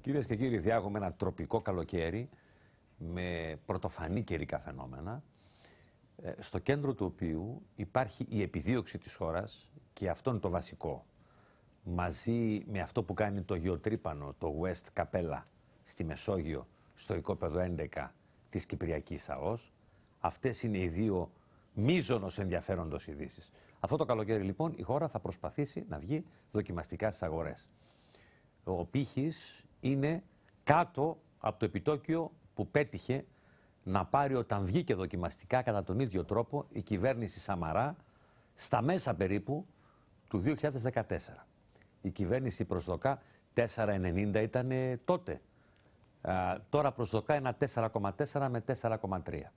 Κυρίες και κύριοι, διάγουμε ένα τροπικό καλοκαίρι με πρωτοφανή καιρικά φαινόμενα, στο κέντρο του οποίου υπάρχει η επιδίωξη της χώρας και αυτό είναι το βασικό. Μαζί με αυτό που κάνει το γεωτρύπανο, το West Capella, στη Μεσόγειο, στο οικόπεδο 11 της Κυπριακής ΑΟΣ, αυτές είναι οι δύο μείζωνος ενδιαφέροντος ειδήσεις. Αυτό το καλοκαίρι λοιπόν η χώρα θα προσπαθήσει να βγει δοκιμαστικά στις αγορές. Ο πύχης είναι κάτω από το επιτόκιο που πέτυχε να πάρει όταν βγήκε δοκιμαστικά κατά τον ίδιο τρόπο η κυβέρνηση Σαμαρά στα μέσα περίπου του 2014. Η κυβέρνηση προσδοκά 4,90 ήταν τότε. Τώρα προσδοκά ένα 4,4 με 4,3.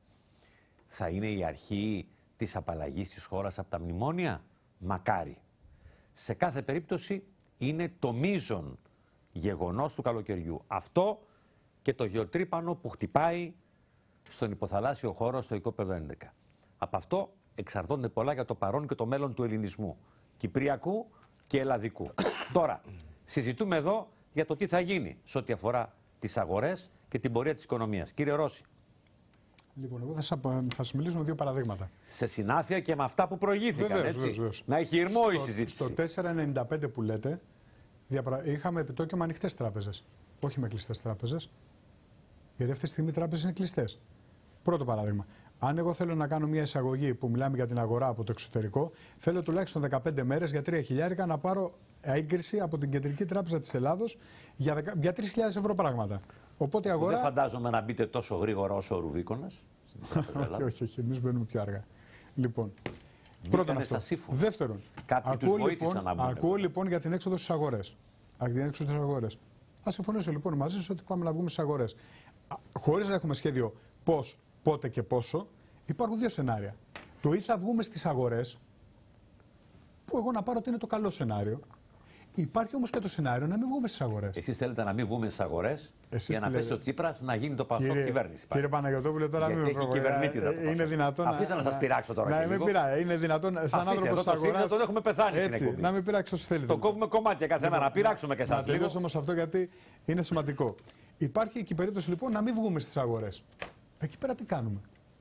Θα είναι η αρχή της απαλλαγής της χώρας από τα μνημόνια? Μακάρι. Σε κάθε περίπτωση είναι το μείζον γεγονός του καλοκαιριού. Αυτό και το γεωτρύπανο που χτυπάει στον υποθαλάσσιο χώρο στο οικόπεδο 11. Από αυτό εξαρτώνται πολλά για το παρόν και το μέλλον του ελληνισμού. Κυπριακού και ελλαδικού. Τώρα, συζητούμε εδώ για το τι θα γίνει σε ό,τι αφορά τις αγορές και την πορεία της οικονομίας. Κύριε Ρώση. Λοιπόν, εγώ θα σας μιλήσω με δύο παραδείγματα. Σε συνάφεια και με αυτά που προηγήθηκαν, βεβαίως. Να έχει ηρμό η συζήτηση. Στο 4,95 που λέτε, είχαμε επιτόκιο με ανοιχτές τράπεζες. Όχι με κλειστές τράπεζες. Γιατί αυτή τη στιγμή οι τράπεζες είναι κλειστές. Πρώτο παράδειγμα. Αν εγώ θέλω να κάνω μια εισαγωγή που μιλάμε για την αγορά από το εξωτερικό, θέλω τουλάχιστον 15 μέρες για 3.000 να πάρω έγκριση από την Κεντρική Τράπεζα της Ελλάδος για 3.000 ευρώ πράγματα. Οπότε η αγορά. Δεν φαντάζομαι να μπείτε τόσο γρήγορα όσο ο Ρουβίκονας. όχι, εμείς μπαίνουμε πιο αργά. Λοιπόν, πρώτον αυτό. Δεύτερον, ακούω λοιπόν για την έξοδο στις αγορές. Ας συμφωνήσω λοιπόν μαζί σας ότι πάμε να βγούμε στις αγορές. Χωρίς να έχουμε σχέδιο πώς, πότε και πόσο, υπάρχουν δύο σενάρια. Το ή θα βγούμε στις αγορές, που εγώ να πάρω ότι είναι το καλό σενάριο. Υπάρχει όμως και το σενάριο να μην βγούμε στις αγορές. Εσείς θέλετε να μην βγούμε στις αγορές για να πέσει ο Τσίπρας να γίνει το Πασόκ κυβέρνηση. Κύριε Παναγιωτόπουλε, τώρα μην με προβοκάτε. Είναι δυνατόν. Αφήστε να σας πειράξω τώρα. Να μην πειράζει. Είναι δυνατόν σαν άνθρωπος της αγοράς. Τον έχουμε πεθάνει στην εκπομπή. Να μην πειράξει όσο θέλετε. Το κόβουμε κομμάτια κάθε μέρα. Να πειράξουμε και εσάς. Να τελειώσω όμως αυτό γιατί είναι σημαντικό. Υπάρχει και η περίπτωση λοιπόν να μην βγούμε στις αγορές. Εκεί πέρα τι κάνουμε.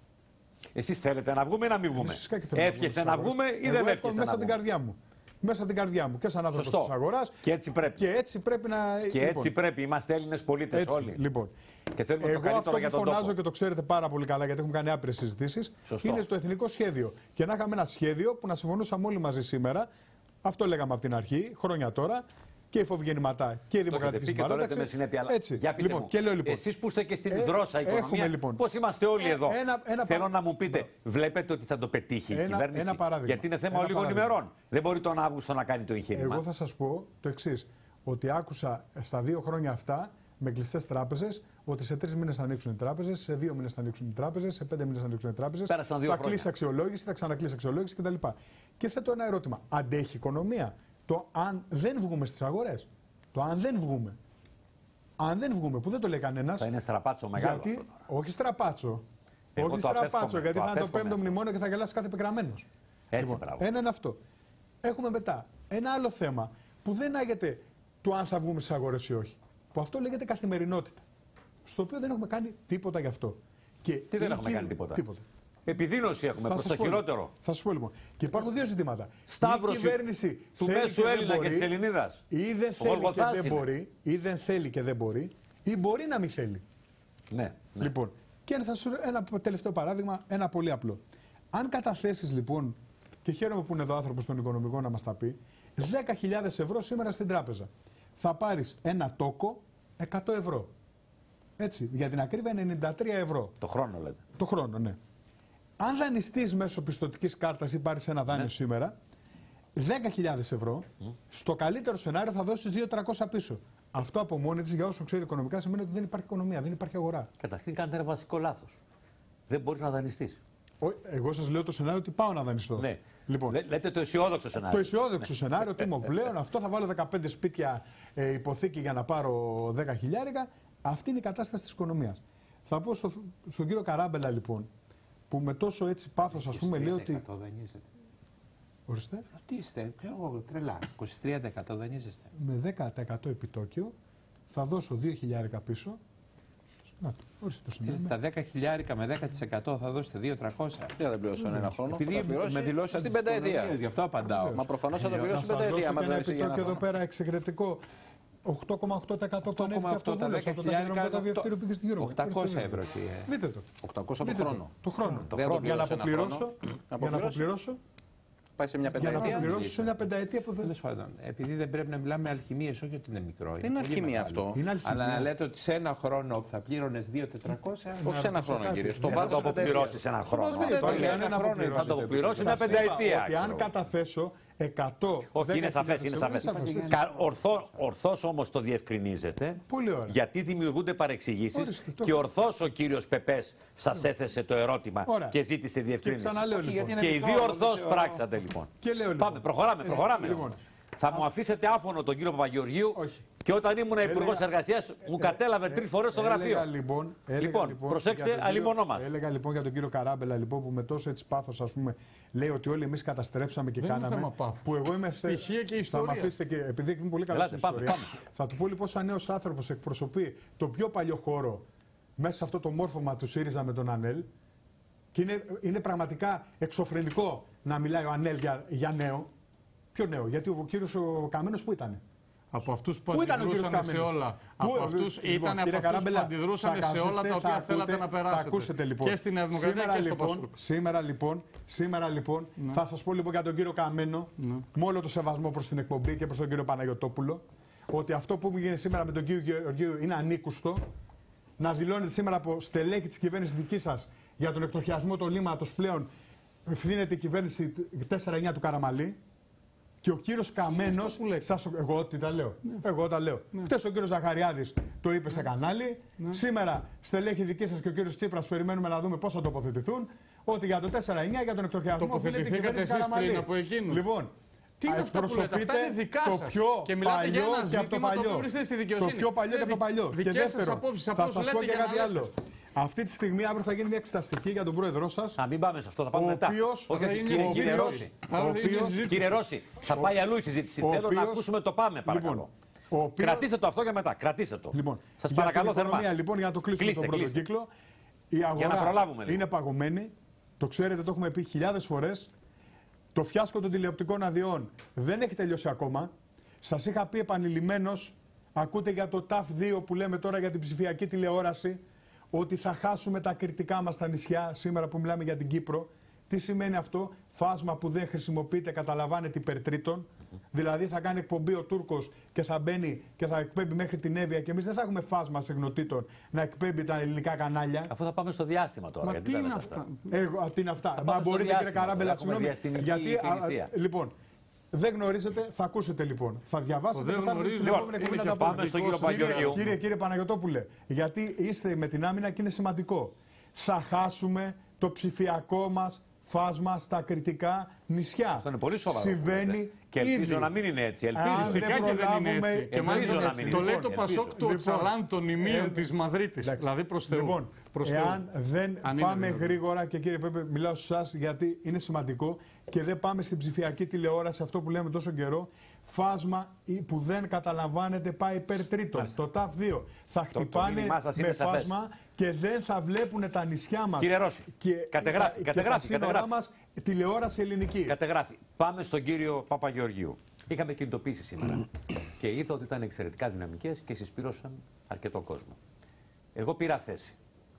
Εσείς θέλετε να βγούμε ή να μην βγούμε? Εύχεστε να βγούμε ή δεν εύχεστε? Μέσα από την καρδιά μου. Μέσα από την καρδιά μου και σαν άνθρωπος της αγοράς. Και έτσι πρέπει. Και έτσι πρέπει να. Και έτσι λοιπόν πρέπει. Είμαστε Έλληνες πολίτες όλοι. Λοιπόν. Και θέλουμε εγώ το αυτό που φωνάζω τόπο. και το ξέρετε πάρα πολύ καλά γιατί έχουμε κάνει άπειρες συζητήσεις. Είναι στο εθνικό σχέδιο. Και να είχαμε ένα σχέδιο που να συμφωνούσαμε όλοι μαζί σήμερα. Αυτό λέγαμε από την αρχή, χρόνια τώρα. Και η Φοβγεννηματά και η Δημοκρατική Συμπαράταξη. Έτσι. Για πείτε μου, και λέω, λοιπόν, εσείς που είστε και στην δρόσα οικονομία, λοιπόν, πώς είμαστε όλοι εδώ. Θέλω να μου πείτε, βλέπετε ότι θα το πετύχει η κυβέρνηση? Γιατί είναι θέμα λίγων ημερών. Δεν μπορεί τον Αύγουστο να κάνει το εγχείρημα. Εγώ θα σας πω το εξής. Ότι άκουσα στα 2 χρόνια αυτά με κλειστές τράπεζες ότι σε 3 μήνες θα ανοίξουν οι τράπεζες, σε 2 μήνες θα ανοίξουν οι τράπεζες, σε 5 μήνες θα ανοίξουν οι τράπεζες. Θα κλείσει αξιολόγηση, θα ξανακλείσει αξιολόγηση κτλ. Και θέτω ένα ερώτημα. Αντέχει η οικονομία? Το αν δεν βγούμε στις αγορές. Το αν δεν βγούμε. Αν δεν βγούμε, που δεν το λέει κανένας. Θα είναι στραπάτσο μεγάλο. Γιατί, όχι στραπάτσο. Όχι στραπάτσο, γιατί θα είναι το 5ο μνημόνιο και θα γελάσει κάθε πεγραμμένος. Έτσι, λοιπόν, ένα είναι αυτό. Έχουμε μετά ένα άλλο θέμα που δεν άγεται το αν θα βγούμε στις αγορές ή όχι. Που αυτό λέγεται καθημερινότητα. Στο οποίο δεν έχουμε κάνει τίποτα γι' αυτό. Και τι δεν έχουμε κάνει τίποτα? Επιδείνωση έχουμε προς το χειρότερο. Θα σας πω λοιπόν. Και υπάρχουν δύο ζητήματα. Σταύρωση η κυβέρνηση του μέσου Έλληνα και της Ελληνίδας. Ή δεν θέλει και δεν μπορεί, ή δεν θέλει και δεν μπορεί, ή μπορεί να μην θέλει. Ναι. Λοιπόν, και θα σου ένα τελευταίο παράδειγμα, ένα πολύ απλό. Αν καταθέσεις λοιπόν, και χαίρομαι που είναι εδώ άνθρωπος των οικονομικών να μας τα πει, 10.000 ευρώ σήμερα στην τράπεζα, θα πάρεις ένα τόκο 100 ευρώ. Έτσι, για την ακρίβεια 93 ευρώ. Το χρόνο λέτε. Το χρόνο, ναι. Αν δανειστείς μέσω πιστωτικής κάρτας ή πάρεις ένα δάνειο σήμερα, 10.000 ευρώ, στο καλύτερο σενάριο θα δώσεις 2.300 πίσω. Αυτό από μόνη της, για όσο ξέρει οικονομικά, σημαίνει ότι δεν υπάρχει οικονομία, δεν υπάρχει αγορά. Καταρχήν κάνετε ένα βασικό λάθος. Δεν μπορείς να δανειστείς. Εγώ σας λέω το σενάριο ότι πάω να δανειστώ. Ναι. Λοιπόν, λέτε το αισιόδοξο σενάριο. Το αισιόδοξο σενάριο, ότι μου πλέον αυτό θα βάλω 15 σπίτια υποθήκη για να πάρω 10.000. Αυτή είναι η κατάσταση της οικονομίας. Θα πω στον κύριο Καράμπελα λοιπόν, που με τόσο έτσι πάθος ας πούμε λέει ότι. Ορίστε. Τι είστε, εγώ τρελά. 23% δανείζεστε. Με 10% επιτόκιο θα δώσω 2.000 πίσω. Να το, ορίστε το συνδέουμε. Τα 10.000 με 10% θα δώσετε 2.300. Δεν πληρώσω ένα χρόνο. Επειδή με δηλώσατε στην πενταετία. Γι' αυτό απαντάω. Μα προφανώς θα το πληρώσω στην πενταετία. Μα ένα επιτόκιο εδώ πέρα εξαιρετικό. 8,8% το ανέβηκε αυτό το βούλος από τα κοινωνικά διευθύνου πήγε στην Euro. 800 ευρώ. Δείτε το. 800 το χρόνο. Το χρόνο. Για να αποπληρώσω. Πάει σε μια πενταετία. Για να αποπληρώσω σε μια πενταετία που δεν. Επειδή δεν πρέπει να μιλάμε αλχημίες, όχι ότι είναι μικρό. Δεν είναι αλχημία αυτό. Αλλά να λέτε ότι σε ένα χρόνο θα πλήρωνε 2.400. Όχι σε ένα χρόνο, κύριε. Στο βάθος θα το αποπληρώσει σε ένα χρόνο. Θα το αποπληρώσει σε μια πενταετία. Αν καταθέσω 100. Όχι, είναι σαφές. Ορθώς όμως το διευκρινίζετε. Πολύ ωραία. Γιατί δημιουργούνται παρεξηγήσεις και ορθώς ο κύριος Πεπές σας έθεσε το ερώτημα και ζήτησε διευκρίνηση. Και οι δύο ορθώς πράξατε λοιπόν. Πάμε, προχωράμε. Θα μου αφήσετε άφωνο τον κύριο Παπαγεωργίου. Και όταν ήμουν υπουργός εργασίας, μου κατέλαβε 3 φορές στο γραφείο. Λοιπόν, προσέξτε, αλλημονόμαστε. Έλεγα λοιπόν για τον κύριο Καράμπελα λοιπόν, που με τόσο έτσι πάθος, ας πούμε, λέει ότι όλοι εμείς καταστρέψαμε και κάναμε. Που εγώ είμαι στοιχεία και ιστορία. Θα με αφήσετε και επειδή είμαι πολύ καλά στην ιστορία. Θα του πω λοιπόν, σαν νέος άνθρωπος εκπροσωπεί το πιο παλιό χώρο μέσα σε αυτό το μόρφωμα του ΣΥΡΙΖΑ με τον ΑΝΕΛ. Και είναι πραγματικά εξωφρενικό να μιλάει ο ΑΝΕΛ για νέο. Ποιο νέο, γιατί ο κύριος ο Καμένος που ήταν. Από αυτούς που αντιδρούσαν σε όλα. Από αυτούς ήταν από αυτούς που αντιδρούσαν σε όλα τα οποία θέλατε να περάσετε. Θα ακούσετε λοιπόν. Και στην Νέα Δημοκρατία και στο Πασόκ. Σήμερα λοιπόν θα σας πω λοιπόν για τον κύριο Καμένο, με όλο το σεβασμό προς την εκπομπή και προς τον κύριο Παναγιωτόπουλο, ότι αυτό που γίνεται σήμερα με τον κύριο Γεωργίου είναι ανήκουστο. Να δηλώνετε σήμερα από στελέχη της κυβέρνησης δική σας για τον εκτροχιασμό του λίμματος πλέον ευθύνεται η κυβέρνηση 4-9 του Καραμαλή. Και ο κύριος Καμένος, εγώ τι τα λέω. Εγώ τα λέω. Χτες ο κύριος Ζαχαριάδης το είπε σε κανάλι. Σήμερα στελέχη δική σας και ο κύριος Τσίπρας περιμένουμε να δούμε πώς θα τοποθετηθούν. Ότι για το 4-9 για τον εκτροχιασμό τοποθετηθήκατε εσείς πριν από εκείνους. Λοιπόν, τι είναι αυτά που λέτε, αυτά είναι δικά σας. Το πιο και μιλάτε για ένα ζήτημα το οποίο βρίσκεται στη δικαιοσύνη. Το πιο παλιό και από το παλιό. Και δεύτερο, θα σας πω και κάτι άλλο. Αυτή τη στιγμή αύριο θα γίνει μια εξεταστική για τον πρόεδρό σας. Α, μην πάμε σε αυτό, θα πάμε μετά. Όχι, κύριε Ρώση, θα πάει αλλού η συζήτηση. Θέλω να ακούσουμε το πάμε, παρακαλώ. Κρατήστε το αυτό για μετά. Κρατήστε το. Σας παρακαλώ θερμά. Λοιπόν, για να το κλείσουμε τον πρώτο κύκλο. Η αγορά είναι παγωμένη. Το ξέρετε, το έχουμε πει χιλιάδες φορές. Το φιάσκο των τηλεοπτικών αδειών δεν έχει τελειώσει ακόμα. Σας είχα πει επανειλημμένως, ακούτε για το TAF2 που λέμε τώρα για την ψηφιακή τηλεόραση, ότι θα χάσουμε τα κριτικά μας στα νησιά, σήμερα που μιλάμε για την Κύπρο. Τι σημαίνει αυτό? Φάσμα που δεν χρησιμοποιείται, καταλαμβάνεται υπερτρίτων. Δηλαδή θα κάνει εκπομπή ο Τούρκος και θα μπαίνει και θα εκπέμπει μέχρι την Εύβοια και εμείς δεν θα έχουμε φάσμα συγνωτήτων να εκπέμπει τα ελληνικά κανάλια. Αφού θα πάμε στο διάστημα τώρα. Μα τι είναι αυτά? Τι είναι αυτά? Μα μπορείτε, κύριε Καράμπελα, συγγνώμη. Γιατί, λοιπόν, δεν γνωρίζετε, θα ακούσετε λοιπόν. Θα διαβάσετε και θα έρθετε στην επόμενη εκπομπή να τα πάμε στον κύριο Παπαγεωργίου. Κύριε Παναγιωτόπουλε, γιατί είστε με την άμυνα και είναι σημαντικό. Θα χάσουμε το ψηφιακό μας φάσμα στα κριτικά νησιά. Αυτό είναι πολύ σοβαρό. Συμβαίνει. Και ελπίζω να μην είναι έτσι. Φυσικά και δεν είναι έτσι. Και μάλιστα το λέει το Πασόκ του Οτσαλάν των ημείων της Μαδρίτης. Δηλαδή προς Θεού. Λοιπόν, εάν δεν πάμε γρήγορα, και κύριε Πέπε, μιλάω σε εσάς γιατί είναι σημαντικό, και δεν πάμε στην ψηφιακή τηλεόραση, αυτό που λέμε τόσο καιρό, φάσμα που δεν καταλαμβάνεται πάει υπερτρίτων. Το TAF2 θα χτυπάνε με φάσμα και δεν θα βλέπουν τα νησιά μας. Κύριε Ρώση, κατεγράφει. Τα σύνορά μας τηλεόραση ελληνική. Κατεγράφει. Πάμε στον κύριο Παπαγεωργίου. Είχαμε κινητοποίηση σήμερα και είδα ότι ήταν εξαιρετικά δυναμικές και συσπήρωσαν αρκετό κόσμο. Εγώ πήρα θέση.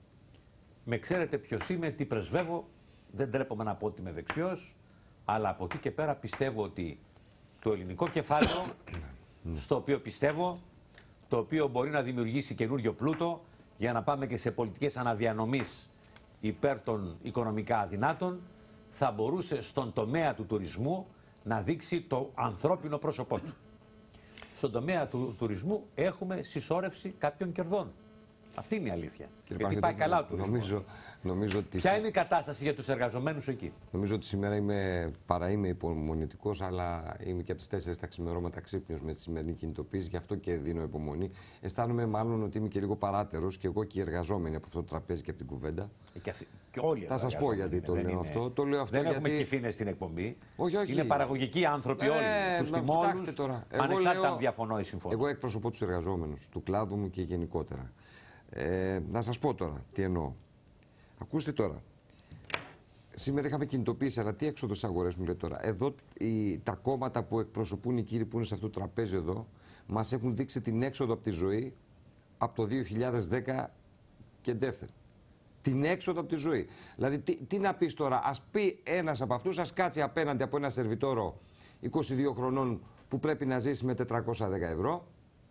Με ξέρετε ποιος είμαι, τι πρεσβεύω, δεν τρέπομαι να πω ότι είμαι δεξιός, αλλά από εκεί και πέρα πιστεύω ότι το ελληνικό κεφάλαιο, στο οποίο πιστεύω, το οποίο μπορεί να δημιουργήσει καινούριο πλούτο για να πάμε και σε πολιτικές αναδιανομής υπέρ των οικονομικά αδυνάτων, θα μπορούσε στον τομέα του τουρισμού να δείξει το ανθρώπινο πρόσωπό του. Στον τομέα του τουρισμού έχουμε συσσόρευση κάποιων κερδών. Αυτή είναι η αλήθεια. Γιατί πάει καλά ο τουρισμός. Νομίζω ότι... Ποια είναι η κατάσταση για τους εργαζομένους εκεί? Νομίζω ότι σήμερα είμαι υπομονητικός, αλλά είμαι και από τις 4 τα ξημερώματα ξύπνιος με τη σημερινή κινητοποίηση, γι' αυτό και δίνω υπομονή. Αισθάνομαι μάλλον ότι είμαι και λίγο παράτερος και εγώ και οι εργαζόμενοι από αυτό το τραπέζι και από την κουβέντα. Και όλοι θα σας πω γιατί το λέω αυτό. Το λέω αυτό δεν γιατί... έχουμε κυφήνες στην εκπομπή. Όχι. Είναι παραγωγικοί άνθρωποι όλοι. Τους τιμώνους, ανεξάρτητα αν διαφωνώ ή συμφωνώ. Εγώ εκπροσωπώ τους εργαζόμενους του κλάδου μου και γενικότερα. Να σας πω τώρα τι εννοώ. Ακούστε τώρα. Σήμερα είχαμε κινητοποίηση, αλλά τι έξοδο στις αγορές μου λέει τώρα. Εδώ τα κόμματα που εκπροσωπούν οι κύριοι που είναι σε αυτό το τραπέζι εδώ μας έχουν δείξει την έξοδο από τη ζωή από το 2010 και δεύτερο. Την έξοδο από τη ζωή. Δηλαδή, τι να πεις τώρα, ας πει ένας από αυτούς, ας κάτσει απέναντι από ένα σερβιτόρο 22 χρονών που πρέπει να ζήσει με 410 ευρώ.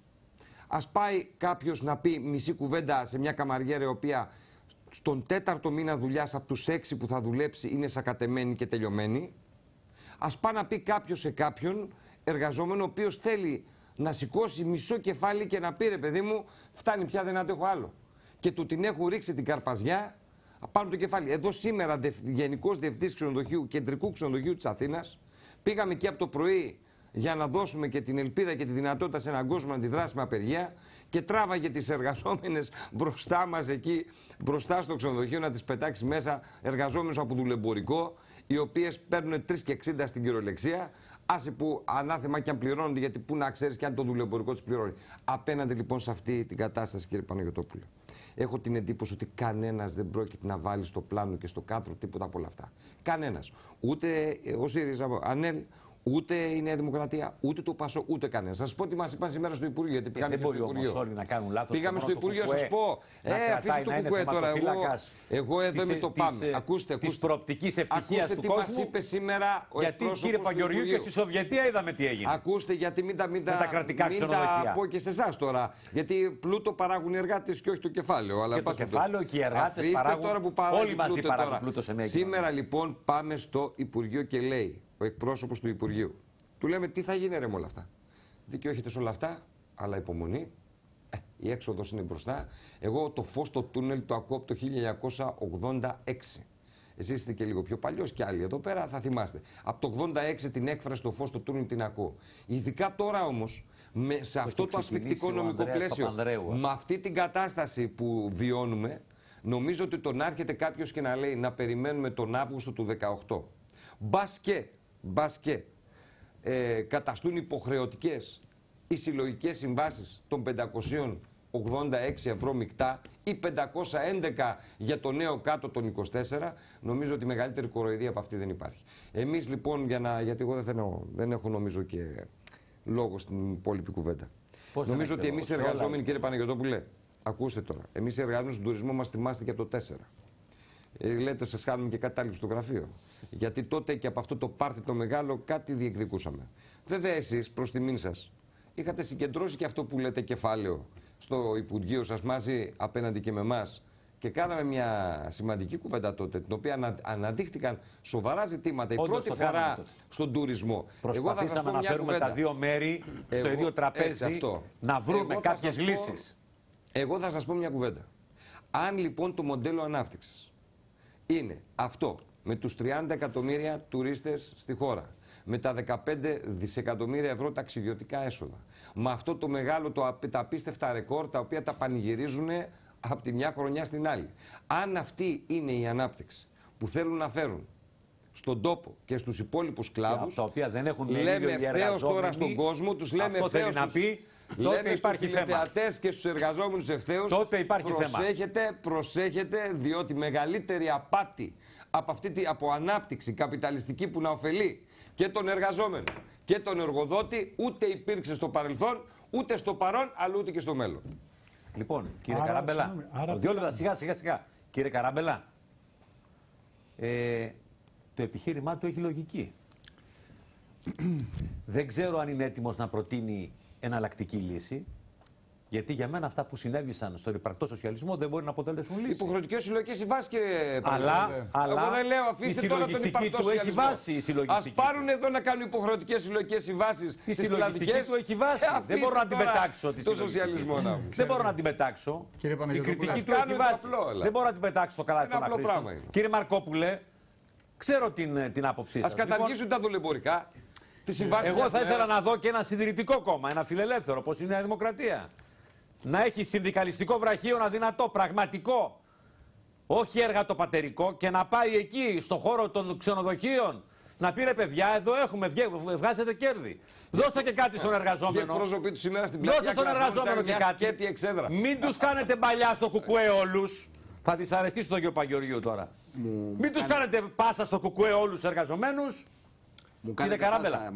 Ας πάει κάποιος να πει μισή κουβέντα σε μια καμαριέρα η οποία στον 4ο μήνα δουλειάς από τους 6 που θα δουλέψει είναι σακατεμένη και τελειωμένη. Ας πάει να πει κάποιος σε κάποιον εργαζόμενο ο οποίος θέλει να σηκώσει μισό κεφάλι και να πει ρε παιδί μου, φτάνει πια, δεν αντέχω άλλο. Και του την έχουν ρίξει την καρπαζιά πάνω το κεφάλι. Εδώ σήμερα Γενικός Διευθυντής Ξενοδοχείου, Κεντρικού Ξενοδοχείου της Αθήνας, πήγαμε εκεί από το πρωί για να δώσουμε και την ελπίδα και τη δυνατότητα σε έναν κόσμο να αντιδράσει με απεργία και τράβαγε τις εργαζόμενες μπροστά μας εκεί, μπροστά στο ξενοδοχείο να τις πετάξει μέσα εργαζόμενους από δουλεμπορικό, οι οποίες παίρνουν 3,60 στην κυριολεξία, άσε που ανάθεμα και αν πληρώνονται, γιατί πού να ξέρεις και αν το δουλεμπορικό τους πληρώνει. Απέναντι λοιπόν σε αυτή την κατάσταση, κύριε Παναγιωτόπουλε, έχω την εντύπωση ότι κανένας δεν πρόκειται να βάλει στο πλάνο και στο κάδρο τίποτα από όλα αυτά. Κανένας. Ούτε ο ΣΥΡΙΖΑ, ΑΝΕΛ, ούτε η Νέα Δημοκρατία, ούτε το ΠΑΣΟ, ούτε κανένα. Θα σα πω τι μα είπαν σήμερα στο Υπουργείο. Γιατί πήγαμε στο Υπουργείο. Όλοι να κάνουν λάθος. Πήγαμε στο Υπουργείο, να σα πω. Αφήστε το κουκουέ τώρα. Εγώ εδώ είμαι το πάμε. Ακούστε. Τη προοπτική ευτυχία του κόσμου. Τι μα είπε σήμερα ο γιατί κύριε Παγιοριού και στη Σοβιετία είδαμε τι έγινε. Ακούστε, γιατί μην τα πω και σε εσά τώρα. Γιατί πλούτο παράγουν οι εργάτε και όχι το κεφάλαιο. Και το κεφάλαιο και οι εργάτε παράγουν. Όλοι μαζί παράγουν πλούτο σε μια κοινωνία. Σήμερα λοιπόν πάμε στο Υπουργείο και λέει ο εκπρόσωπος του Υπουργείου. Του λέμε τι θα γίνει ρε με όλα αυτά. Δίκιο έχετε σε όλα αυτά, αλλά υπομονή. Η έξοδος είναι μπροστά. Εγώ το φως στο τούνελ το ακούω από το 1986. Εσείς είστε και λίγο πιο παλιός και άλλοι εδώ πέρα θα θυμάστε. Από το 86 την έκφραση το φως στο τούνελ την ακούω. Ειδικά τώρα όμως, σε αυτό το ασφικτικό νομικό πλαίσιο, με αυτή την κατάσταση που βιώνουμε, νομίζω ότι τον άρχεται κάποιος και να λέει να περιμένουμε τον Αύγουστο του 2018. Μπας και καταστούν υποχρεωτικές οι συλλογικές συμβάσεις των 586 ευρώ μεικτά ή 511 για το νέο κάτω των 24, νομίζω ότι μεγαλύτερη κοροϊδία από αυτή δεν υπάρχει. Εμείς λοιπόν, γιατί εγώ δεν έχω νομίζω και λόγο στην υπόλοιπη κουβέντα. Νομίζω ότι εμείς οι εργαζόμενοι, κύριε Παναγιωτόπουλε, ακούστε τώρα, εμείς οι εργαζόμενοι στον τουρισμό μας θυμάστε και από το 4. Λέτε, σας κάνουμε και κατάληψη στο γραφείο. Γιατί τότε και από αυτό το πάρτι το μεγάλο κάτι διεκδικούσαμε. Βέβαια, εσείς προς τιμήν σας είχατε συγκεντρώσει και αυτό που λέτε κεφάλαιο στο Υπουργείο σας μαζί απέναντι και με εμάς. Και κάναμε μια σημαντική κουβέντα τότε, την οποία αναδείχθηκαν σοβαρά ζητήματα η πρώτη φορά στον τουρισμό. Προσπαθήσαμε να φέρουμε τα δύο μέρη στο ίδιο τραπέζι, να βρούμε κάποιες λύσεις. Εγώ θα σας πω μια κουβέντα. Αν λοιπόν το μοντέλο ανάπτυξης είναι αυτό, με τους 30 εκατομμύρια τουρίστες στη χώρα, με τα 15 δισεκατομμύρια ευρώ ταξιδιωτικά έσοδα, με αυτό το μεγάλο, τα απίστευτα ρεκόρ, τα οποία τα πανηγυρίζουν από τη μια χρονιά στην άλλη. Αν αυτή είναι η ανάπτυξη που θέλουν να φέρουν στον τόπο και στους υπόλοιπους κλάδους, τα οποία δεν έχουν λέμε ευθέως τώρα στον κόσμο, τους λέμε ευθέως τότε υπάρχει θέμα. Τηλεθεατές και στους εργαζόμενους ευθέως, τότε υπάρχει προσέχετε, διότι μεγαλύτερη απάτη από ανάπτυξη καπιταλιστική που να ωφελεί και τον εργαζόμενο και τον εργοδότη ούτε υπήρξε στο παρελθόν, ούτε στο παρόν, αλλά ούτε και στο μέλλον. Λοιπόν, κύριε Καράμπελα, σιγά. Κύριε Καράμπελα, το επιχείρημά του έχει λογική. Δεν ξέρω αν είναι έτοιμος να προτείνει εναλλακτική λύση. Γιατί για μένα αυτά που συνέβησαν στον υπαρκτό σοσιαλισμό δεν μπορεί να αποτελέσουν λύση. Υποχρεωτικές συλλογικές συμβάσεις, κύριε αλλά εγώ δεν λέω, αφήστε τώρα τον υπαρκτό σοσιαλισμό. Ας πάρουν εδώ να κάνουν υποχρεωτικές συλλογικές συμβάσεις. Η συλλογιστική του έχει βάση. Δεν μπορώ να την πετάξω. Το σοσιαλισμό να μου. Δεν μπορώ να την πετάξω. Η κριτική του έχει βάση. Δεν μπορώ να την πετάξω στο καλάθι των αχρήστων. Κύριε Μαρκόπουλε, ξέρω την άποψή σας. Ας καταργήσουν τα δουλεμπορικά. Εγώ θα ήθελα να δω και ένα συντηρητικό κόμμα, ένα φιλελεύθερο, όπως είναι η Νέα Δημοκρατία. Να έχει συνδικαλιστικό βραχίωνα δυνατό, πραγματικό. Όχι εργατοπατερικό, και να πάει εκεί, στον χώρο των ξενοδοχείων, να πει ρε παιδιά, εδώ έχουμε, βγάζετε κέρδη. Δώστε και κάτι στον εργαζόμενο. Δώστε στον εργαζόμενο και κάτι. Μην τους κάνετε παλιά στο κουκουέ όλους. Θα δυσαρεστήσω τον κύριο Παγγεωργίου τώρα. Μην τους κάνετε πάσα στο κουκουέ όλους τους εργαζομένους. Κύριε Καράμπελα,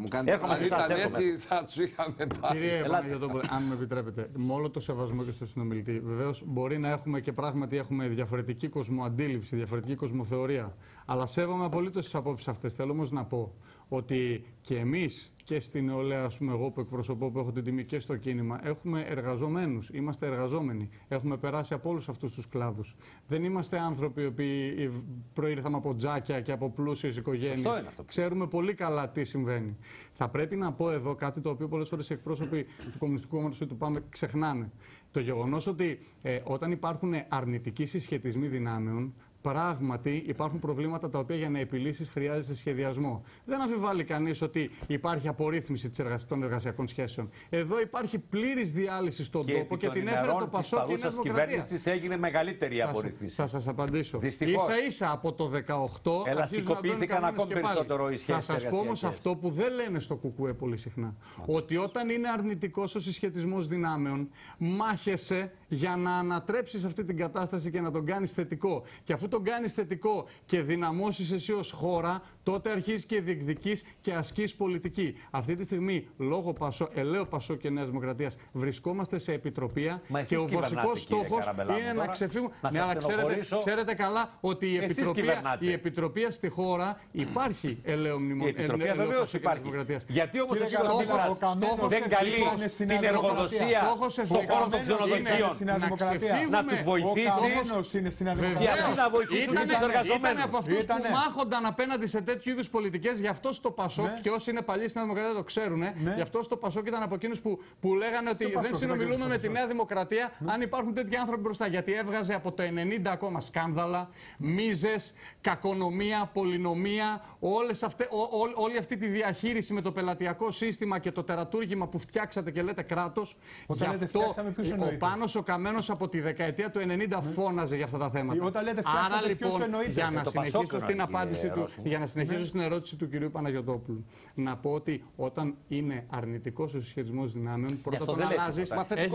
έτσι θα τους είχαμε πάρει. Κύριε Παναγιωτόπουλε, αν με επιτρέπετε, με όλο το σεβασμό και στο συνομιλητή, βεβαίως μπορεί να έχουμε και πράγματι έχουμε διαφορετική κοσμοαντίληψη, διαφορετική κοσμοθεωρία. Αλλά σέβομαι απολύτως τις απόψεις αυτές. Θέλω όμως να πω ότι και εμείς και στην νεολαία, ας πούμε, εγώ που εκπροσωπώ, που έχω την τιμή και στο κίνημα, έχουμε εργαζομένους, είμαστε εργαζόμενοι. Έχουμε περάσει από όλους αυτούς τους κλάδους. Δεν είμαστε άνθρωποι οι οποίοι προήρθαμε από τζάκια και από πλούσιες οικογένειες. Ξέρουμε πολύ καλά τι συμβαίνει. Θα πρέπει να πω εδώ κάτι το οποίο πολλές φορές οι εκπρόσωποι του Κομμουνιστικού Κόμματος ή του ΠΑΜΕ ξεχνάνε. Το γεγονός ότι όταν υπάρχουν αρνητικοί συσχετισμοί δυνάμεων, πράγματι υπάρχουν προβλήματα τα οποία για να επιλύσεις χρειάζεται σχεδιασμό. Δεν αμφιβάλλει κανείς ότι υπάρχει απορρίθμιση των εργασιακών σχέσεων. Εδώ υπάρχει πλήρης διάλυση στον τόπο και την έφερε το Πασόκ και η Νέα Δημοκρατία. Κυβέρνησης έγινε μεγαλύτερη η απορρίθμιση. Θα σας απαντήσω. Ίσα-ίσα από το 18 ελαστικοποιήθηκαν ακόμη περισσότερο οι σχέσεις. Θα σας πω όμως αυτό που δεν λένε στο ΚΚΕ πολύ συχνά. Ότι όταν είναι αρνητικός ο συσχετισμός δυνάμεων, μάχεσαι για να ανατρέψεις αυτή την κατάσταση και να τον κάνεις θετικό. Και αφού τον κάνεις θετικό και δυναμώσεις εσύ ως χώρα, τότε αρχίζεις και διεκδικείς και ασκείς πολιτική. Αυτή τη στιγμή, λόγω ελαίου Πασόκ και Νέας Δημοκρατίας, βρισκόμαστε σε επιτροπία και ο βασικός στόχος είναι να ξεφύγουμε. Ναι, αλλά ξέρετε καλά ότι η επιτροπία στη χώρα υπάρχει ελαίο μνημόνιο. Η επιτροπία βεβαίως υπάρχει. Γιατί όμως δεν καλεί την εργοδοσία στον χώρο των ξενοδοχείων να τους βοηθήσει και αυτοί να βοηθήσουν τους εργαζομένους. Ήταν από αυτούς που μάχονταν απέναντι σε τέτοιου είδους πολιτικές, γι' αυτό στο Πασόκ, και όσοι είναι παλιοί στην Νέα Δημοκρατία το ξέρουν, γι' αυτό στο Πασόκ ήταν από εκείνους που λέγανε ότι δεν συνομιλούμε με τη Νέα Δημοκρατία αν υπάρχουν τέτοιοι άνθρωποι μπροστά. Γιατί έβγαζε από το 90 ακόμα σκάνδαλα, μίζες, κακονομία, πολυνομία, όλη αυτή τη διαχείριση με το πελατειακό σύστημα και το τερατούργημα που φτιάξατε και λέτε κράτος. Γι' αυτό ο Πάνος ο Καμένος από τη δεκαετία του 90 φώναζε για αυτά τα θέματα. Άρα λοιπόν, για να συνεχίσω στην απάντηση του, για να συνεχίσω στην ερώτηση του κυρίου Παναγιωτόπουλου, να πω ότι όταν είναι αρνητικός ο συσχετισμός δυνάμεων, πρώτα τον αλλάζεις,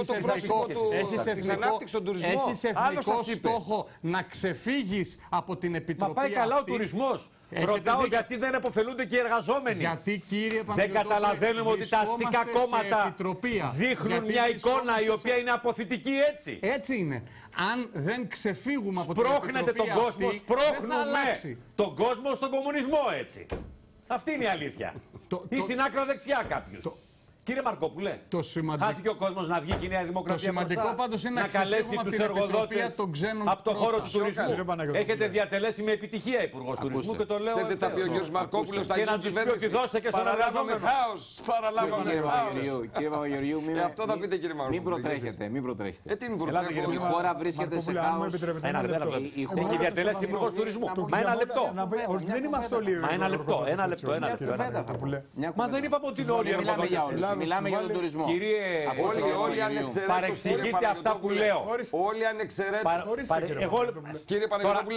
έχεις εθνικό στόχο να ξεφύγεις από την επιτροπή. Μα πάει καλά ο τουρισμός. Ρωτάω γιατί δεν επωφελούνται και οι εργαζόμενοι. Γιατί, κύριε δεν καταλαβαίνουμε ότι τα αστικά κόμματα δείχνουν μια εικόνα η οποία είναι αποθητική έτσι. Έτσι είναι. Αν δεν ξεφύγουμε από την σπρώχνετε τον κόσμο, σπρώχνουμε τον κόσμο στον κομμουνισμό έτσι. Αυτή είναι η αλήθεια. Ή στην άκρα δεξιά κάποιους. Κύριε Μαρκόπουλε, χάθηκε ο κόσμος να βγει και η Νέα Δημοκρατία. Το σημαντικό πάντως είναι να καλέσει τους εργοδότες από το χώρο του τουρισμού. Έχετε διατελέσει με επιτυχία υπουργός τουρισμού και το λέω. Ξέρετε, θα πει ο κ. Μαρκόπουλος, και να τους πει ότι δώστε και στον εργαζόμενο. Παραλάβαμε χάος. Κύριε Παπαγεωργίου, αυτό θα πείτε, κύριε Μαρκόπουλο. Μην προτρέχετε. Η χώρα βρίσκεται σε χάος. Έχει διατελέσει υπουργός τουρισμού. Μα ένα λεπτό. Δεν είμαστε όλοι. Μα ένα λεπτό. Μα δεν είπαμε ότι είναι όλοι εργοδότες. Μιλάμε για τον τουρισμό. Κύριε, όλοι ανεξαιρέτως παρεξηγείτε αυτά που λέω. Όλοι ανεξαιρέτως. Κύριε Παναγιωτόπουλε,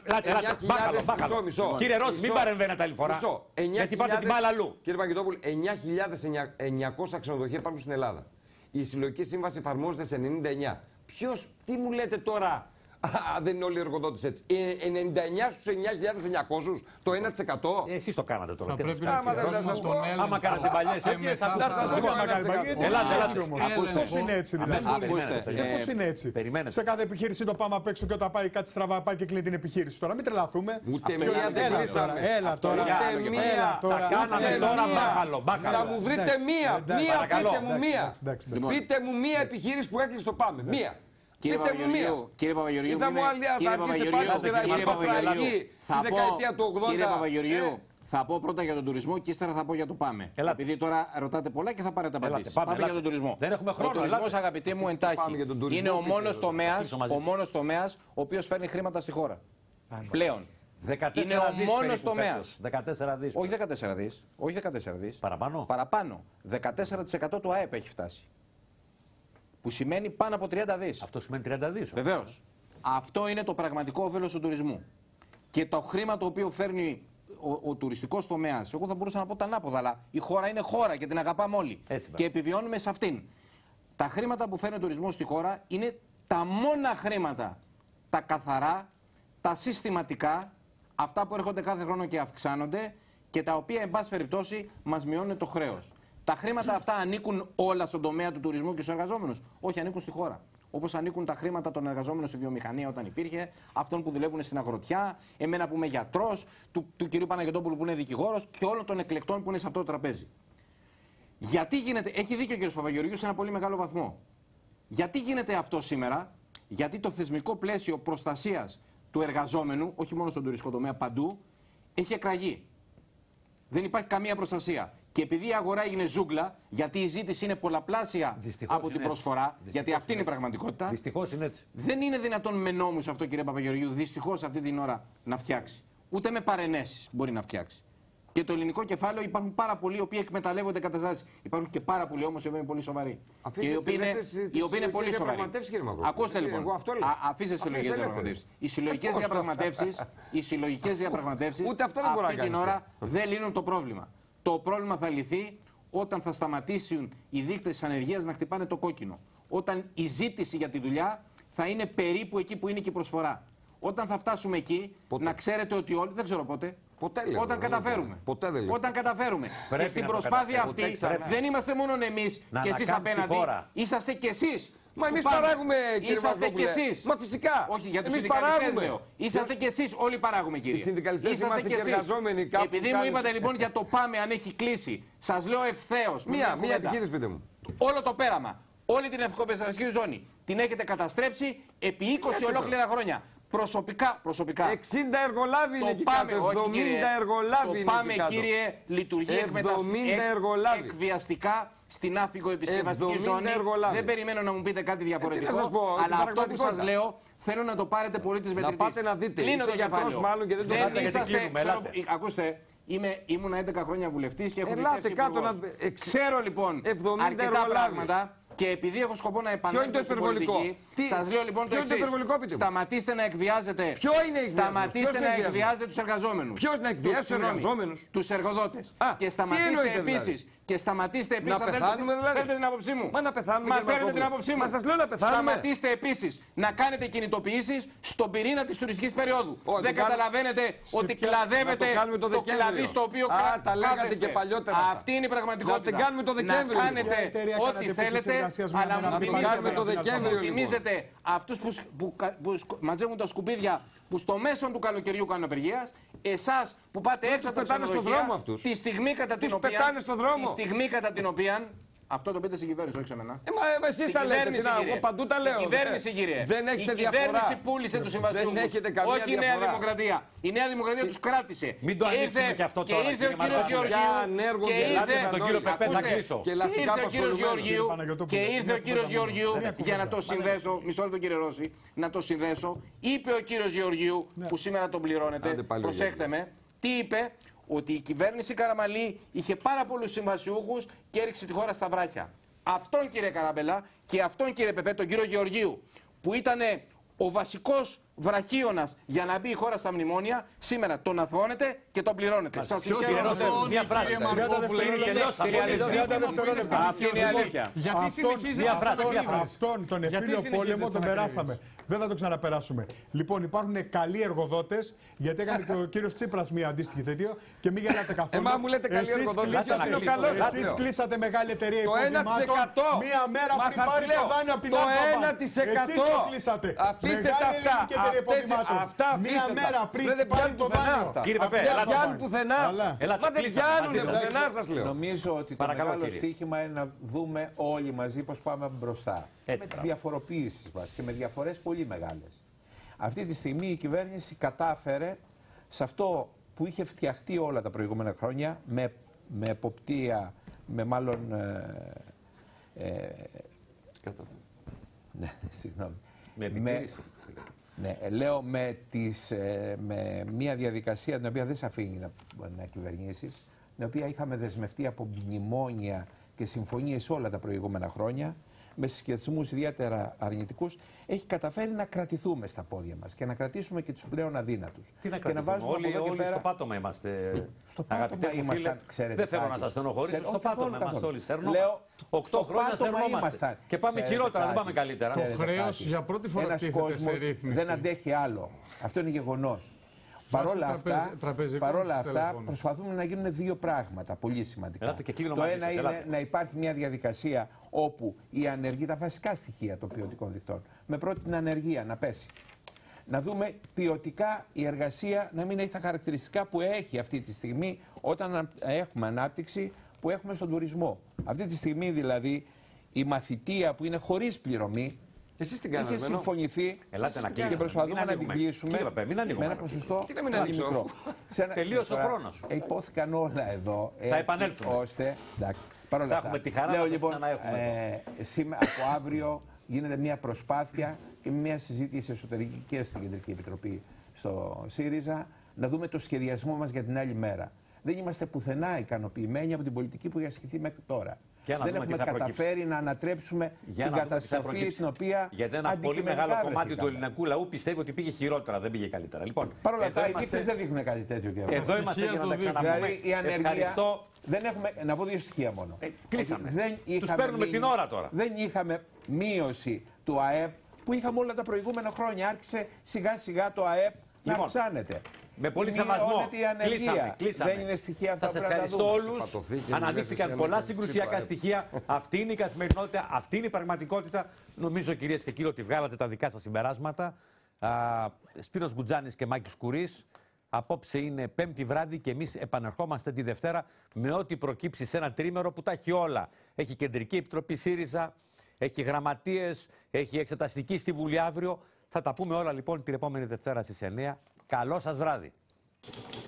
κύριε Ρώση, μην παρεμβαίνετε άλλη φορά. Γιατί πάτε την μπάλα αλλού. Κύριε Παναγιωτόπουλε, 9.900 ξενοδοχεία υπάρχουν στην Ελλάδα. Η συλλογική σύμβαση εφαρμόζεται σε 99. Τι μου λέτε τώρα, Δεν είναι όλοι οι εργοδότες έτσι. 99 στους 9.900, το 1%. Εσείς το κάνατε τώρα. Θα πρέπει να ξεπεράσουμε τον έλεγχο. Άμα κάνατε παλιές τέτοιες, να σας πω Πώς είναι έτσι δηλαδή? Πώς είναι έτσι? Σε κάθε επιχείρηση το πάμε απ' έξω και όταν πάει κάτι στραβά πάει και κλείνει την επιχείρηση. Τώρα μην τρελαθούμε. Ούτε μία δεν κλείσαμε. Έλα τώρα. Τα κάναμε τώρα μπάχαλο. Να μου βρείτε μία. Πείτε μου μία. Πείτε μου μία επιχείρηση που έκλεισε το πάμε. Μία. Κύριε Παπαγεωργίου, κύριε Παπαγεωργίου, θα πω πρώτα για τον τουρισμό και ύστερα θα πω για το πάμε. Επειδή τώρα ρωτάτε πολλά και θα πάρετε απαντήσεις. Πάμε για τον τουρισμό. Δεν έχουμε χρόνο. Ο τουρισμός, αγαπητοί μου, εντάχει, είναι ο μόνος τομέας ο οποίος φέρνει χρήματα στη χώρα. Πλέον. Είναι ο μόνος τομέας. 14 δις. Όχι 14 δις. Όχι 14 δις. Παραπάνω. Παραπάνω. 14% του ΑΕΠ έχει φτάσει. Που σημαίνει πάνω από 30 δις. Αυτό σημαίνει 30 δις. Βεβαίως. Αυτό είναι το πραγματικό όφελος του τουρισμού. Και το χρήμα το οποίο φέρνει ο τουριστικός τομέας, εγώ θα μπορούσα να πω τα ανάποδα, αλλά η χώρα είναι χώρα και την αγαπάμε όλοι. Έτσι, και επιβιώνουμε σε αυτήν. Τα χρήματα που φέρνει ο τουρισμός στη χώρα είναι τα μόνα χρήματα, τα καθαρά, τα συστηματικά, αυτά που έρχονται κάθε χρόνο και αυξάνονται και τα οποία, εν πάση περιπτώσει, μας μειώνουν το χρέος. Τα χρήματα αυτά ανήκουν όλα στον τομέα του τουρισμού και στους εργαζόμενους? Όχι, ανήκουν στη χώρα. Όπως ανήκουν τα χρήματα των εργαζόμενων στη βιομηχανία όταν υπήρχε, αυτών που δουλεύουν στην αγροτιά, εμένα που είμαι γιατρός, του κυρίου Παναγιωτόπουλου που είναι δικηγόρος και όλων των εκλεκτών που είναι σε αυτό το τραπέζι. Γιατί γίνεται, έχει δίκιο ο κ. Παπαγεωργίου σε ένα πολύ μεγάλο βαθμό. Γιατί γίνεται αυτό σήμερα? Γιατί το θεσμικό πλαίσιο προστασίας του εργαζόμενου, όχι μόνο στον τουριστικό τομέα, παντού, έχει εκραγεί. Δεν υπάρχει καμία προστασία. Και επειδή η αγορά έγινε ζούγκλα, γιατί η ζήτηση είναι πολλαπλάσια από την προσφορά, γιατί αυτή είναι η πραγματικότητα. Δυστυχώς είναι έτσι. Δεν είναι δυνατόν με νόμους αυτό, κύριε Παπαγεωργίου, δυστυχώς αυτή την ώρα να φτιάξει. Ούτε με παρενέσεις μπορεί να φτιάξει. Και το ελληνικό κεφάλαιο υπάρχουν πάρα πολλοί οι οποίοι εκμεταλλεύονται καταστάσεις. Υπάρχουν και πάρα πολλοί όμως οι οποίοι είναι πολύ σοβαροί. Και οι οποίοι είναι πολύ σοβαροί. Ακούστε λοιπόν. Αφήστε τις συλλογικές διαπραγματεύσεις. Οι συλλογικές διαπραγματεύσεις αυτή την ώρα δεν λύνουν το πρόβλημα. Το πρόβλημα θα λυθεί όταν θα σταματήσουν οι δείκτες της ανεργίας να χτυπάνε το κόκκινο. Όταν η ζήτηση για τη δουλειά θα είναι περίπου εκεί που είναι και η προσφορά. Όταν θα φτάσουμε εκεί, να ξέρετε ότι όλοι. Δεν ξέρω πότε. Όταν καταφέρουμε. Όταν καταφέρουμε. Και στην προσπάθεια αυτή δεν είμαστε μόνο εμείς και εσείς απέναντι. Είσαστε και εσείς. Μα εμείς παράγουμε, κύριε Βαζόπουλε. Μα φυσικά. Όχι, για τους συνδικαλιστές λέω. Είσαστε και εσείς, όλοι παράγουμε, κύριε. Οι συνδικαλιστές είμαστε και εργαζόμενοι κάπου. Επειδή μου είπατε λοιπόν για το πάμε αν έχει κλείσει, σας λέω ευθέως. Μία επιχείρηση πείτε μου. Όλο το πέραμα, όλη την ευκοπαιδευτική ζώνη την έχετε καταστρέψει επί 20 ολόκληρα χρόνια. Προσωπικά. 60 εργολάβοι είναι εκεί κάτω. 70 εργολάβοι είναι εκεί κάτω. Το πάμε, κύριε, λειτουργεί εκβιαστικά στην άφηγο επισκευαστική ζώνη. Δεν περιμένω να μου πείτε κάτι διαφορετικό. Αλλά αυτό που σας λέω θέλω να το πάρετε πολύ της μετρητής. Να πάτε να δείτε. Είστε γιατρός μάλλον και δεν το πάτε. Ακούστε. Ήμουν 11 χρόνια βουλευτής και έχω δηλώσει υπουργός. Ξέρω λοιπόν αρκετά πράγματα. Και επειδή έχω σκοπό να επανέλθω στην πολιτική, σας λέω λοιπόν το εξής. Σταματήστε να εκβιάζετε. Ποιο είναι σταματήστε να εκβιάζετε τους εργαζόμενους. Ποιος να εκβιάζει τους εργαζόμενους? Τους εργοδότες. Και σταματήστε επίσης. Και σταματήστε επίσης. Να πεθάνουμε δηλαδή. Θέλετε την άποψή μου? Μα να πεθάνουμε. Μα θέλετε την άποψή μου? Μα σας λέω να πεθάνουμε. Σταματήστε επίσης να κάνετε κινητοποιήσεις στον πυρήνα της τουριστικής περίοδου. Δεν καταλαβαίνετε ότι κλαδεύετε το κλαδί στο οποίο τα λέγατε και παλιότερα. Αυτή είναι η πραγματικότητα. Να την κάνουμε το Δεκέμβριο. Να κάνετε ό,τι θέλετε, αλλά μου θυμίζετε αυτούς που μαζεύουν τα σκουπίδια που στο μέσο του καλοκαιριού κάνουν απεργίας, εσάς που πάτε έξω από τα ξενοδοχεία, τη στιγμή κατά την οποία. Αυτό το πείτε στην κυβέρνηση, όχι σε μένα. Μα εσείς τα λέτε, εγώ παντού τα λέω. Η κυβέρνηση, κύριε. Δεν έχετε διαφορά. Η κυβέρνηση πούλησε τους συμβασιούχους. Δεν έχετε καμία όχι διαφορά. η Νέα Δημοκρατία. Η Νέα Δημοκρατία τους κράτησε. Μην το ανοίξουμε και αυτό τώρα. Και ήρθε ο κύριος Γεωργίου για να το συνδέσω. Μισό λεπτό, κύριε Ρώση, να το συνδέσω. Είπε ο κύριος Γεωργίου, που σήμερα τον πληρώνετε, προσέχτε με, τι είπε? Ότι η κυβέρνηση Καραμαλή είχε πάρα πολλούς συμβασιούχους και έριξε τη χώρα στα βράχια. Αυτόν, κύριε Καραμπελά, και αυτόν, κύριε Πεπέ, τον κύριο Γεωργίου, που ήταν ο βασικός βραχίωνας για να μπει η χώρα στα μνημόνια, σήμερα τον αθώνετε και τον πληρώνετε. Σας συγχαίρω. Μια φράση. Αυτή είναι η αλήθεια. Γιατί συνεχίζει αυτόν τον εμφύλιο πόλεμο τον περάσαμε. Δεν θα το ξαναπεράσουμε. Λοιπόν, υπάρχουν καλοί εργοδότες, γιατί έκανε και ο κύριος Τσίπρας μια αντίστοιχη τέτοιο και μην γελάτε καθόλου. Μου λέτε καλοί εργοδότες. Εσείς κλείσατε μεγάλη εταιρεία υποδημάτων. Μία μέρα πριν πάρει το δάνειο από την Ελλάδα. Το 1%. Εσείς το κλείσατε. Αφήστε τα αυτά. Αυτά μία μέρα πριν πάρει το δάνειο. Κύριε Παπέ, δεν πιάνουν πουθενά. Μα δεν πιάνουν πουθενά, σας λέω. Νομίζω ότι το μεγάλο στοίχημα είναι να δούμε όλοι μαζί πώς πάμε μπροστά. Με τις διαφοροποίησεις μας και με διαφορές πολύ μεγάλες. Αυτή τη στιγμή η κυβέρνηση κατάφερε σε αυτό που είχε φτιαχτεί όλα τα προηγούμενα χρόνια με εποπτεία, με μάλλον... ναι, συγγνώμη. Ναι, λέω με μια διαδικασία την οποία δεν σε αφήνει να κυβερνήσεις, την οποία είχαμε δεσμευτεί από μνημόνια και συμφωνίες όλα τα προηγούμενα χρόνια, με συσχετισμούς ιδιαίτερα αρνητικούς, έχει καταφέρει να κρατηθούμε στα πόδια μας και να κρατήσουμε και τους πλέον αδύνατους. Τι να κρατήσουμε, όλοι στο πάτωμα είμαστε. Στο πάτωμα ήμασταν, ξέρετε. Δεν θέλω να σας στενοχωρήσω, στο πάτωμα είμαστε όλοι. Λέω, 8 χρόνια σερνόμαστε. Και πάμε χειρότερα, δεν πάμε καλύτερα. Το χρέος για πρώτη φορά τίθεται σε ρύθμιση. Δεν αντέχει άλλο. Αυτό είναι γεγονός. Παρ' όλα αυτά, προσπαθούμε να γίνουν δύο πράγματα πολύ σημαντικά. Το ένα είναι να υπάρχει μια διαδικασία όπου η ανεργία, τα βασικά στοιχεία των ποιοτικών δικτών, με πρώτη την ανεργία να πέσει. Να δούμε ποιοτικά η εργασία να μην έχει τα χαρακτηριστικά που έχει αυτή τη στιγμή όταν έχουμε ανάπτυξη που έχουμε στον τουρισμό. Αυτή τη στιγμή δηλαδή η μαθητεία που είναι χωρίς πληρωμή. Εσείς την κάνατε, είχε συμφωνηθεί και προσπαθούμε να την κλείσουμε με ένα ποσοστό πολύ μικρό. Τελείωσε ο χρόνος. Υπόθηκαν όλα εδώ. Θα επανέλθουμε. Ώστε, θα έχουμε τη χαρά να λοιπόν, σήμερα από αύριο γίνεται μια προσπάθεια και μια συζήτηση εσωτερική και στην Κεντρική Επιτροπή στο ΣΥΡΙΖΑ να δούμε το σχεδιασμό μας για την άλλη μέρα. Δεν είμαστε πουθενά ικανοποιημένοι από την πολιτική που έχει ασκηθεί μέχρι τώρα. Δεν έχουμε καταφέρει να ανατρέψουμε την καταστροφή την οποία. Γιατί ένα πολύ μεγάλο κομμάτι του ελληνικού λαού πιστεύει ότι πήγε χειρότερα, δεν πήγε καλύτερα. Λοιπόν, παρ' όλα αυτά, οι δείκτες δεν δείχνουν κάτι τέτοιο. Εδώ είμαστε για να τα ξαναπούμε. Δηλαδή, η ανεργία. Δεν έχουμε, να πω δύο στοιχεία μόνο. Κλείσαμε. Τους παίρνουμε την ώρα τώρα. Δεν είχαμε μείωση του ΑΕΠ που είχαμε όλα τα προηγούμενα χρόνια. Άρχισε σιγά σιγά το ΑΕΠ να αυξάνεται. Με πολύ σεβασμό. Κλείσαμε. Δεν είναι στοιχεία αυτά που σας ευχαριστώ όλους. Αναδείχθηκαν πολλά συγκρουσιακά στοιχεία. Αυτή είναι η καθημερινότητα, αυτή είναι η πραγματικότητα. Νομίζω, κυρίες και κύριοι, ότι βγάλατε τα δικά σας συμπεράσματα. Σπύρος Γκουτζάνης και Μάκης Κουρής. Απόψε είναι Πέμπτη βράδυ και εμείς επανερχόμαστε τη Δευτέρα με ό,τι προκύψει σε ένα τρίμερο που τα έχει όλα. Έχει Κεντρική Επιτροπή ΣΥΡΙΖΑ, έχει γραμματείες, έχει εξεταστική στη Βουλή αύριο. Θα τα πούμε όλα λοιπόν την επόμενη Δευτέρα στις 9. Καλό σας βράδυ.